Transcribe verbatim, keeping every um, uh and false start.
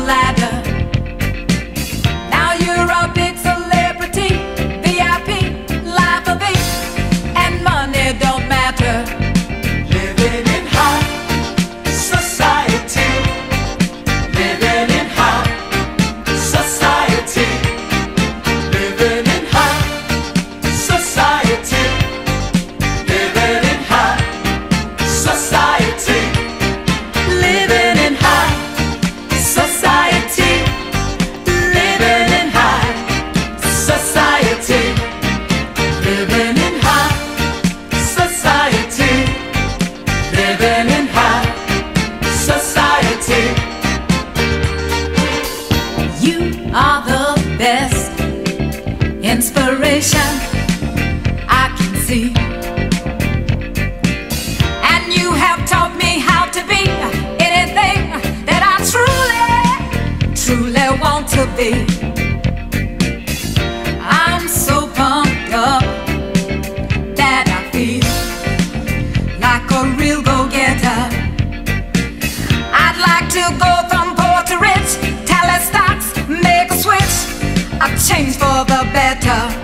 ladder. Now you're a big celebrity, V I P, life of it, and money don't matter. Living in high society, living in high society, living in high society, living in high society, Living in high society, living in high society, living in high society, living in high society. You are the best inspiration I can see, and you have taught me how to be anything that I truly, truly want to be. I'm so pumped up that I feel like a real go-getter. I'd like to go from poor to rich, tally stocks, make a switch, a change for the better.